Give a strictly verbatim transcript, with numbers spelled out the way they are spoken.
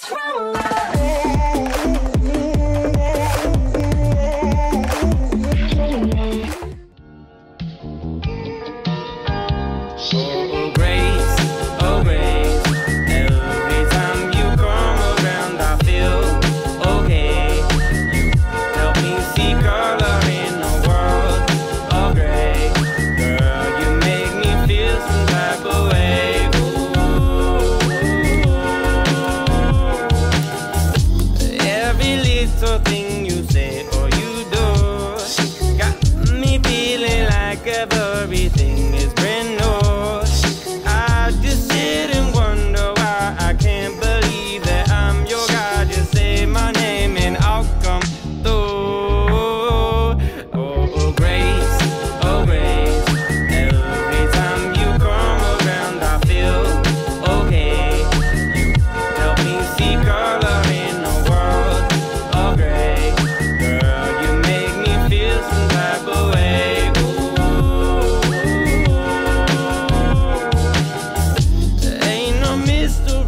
Oh, grace, oh, grace. Every time you come around, I feel okay. You help me see color in a world of gray. Girl, you make me feel some type of way. Ooh. Every little thing you say or you do got me feeling like everything is brand new. Mister